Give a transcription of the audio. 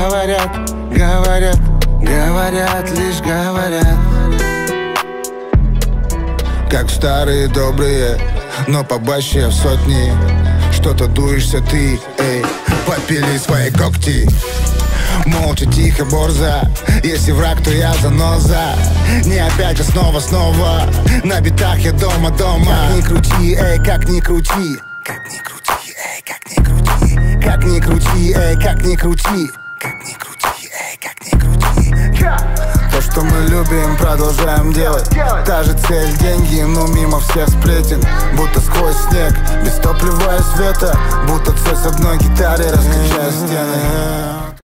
говорят, говорят, говорят, лишь говорят. Как старые добрые, но побаще в сотни. Что-то дуешься ты, эй, попили свои когти. Молча, тихо, борза. Если враг, то я заноза. Не опять, а снова на битах я дома. Как ни крути, эй, как ни крути. Как ни крути, эй, как ни крути. Как ни крути, эй, как ни крути. Как ни крути, эй, как ни крути. То, что мы любим, продолжаем делать. Та же цель, деньги, но мимо всех сплетен. Будто сквозь снег, без топлива и света. Будто цель с одной гитары, раскачая стены.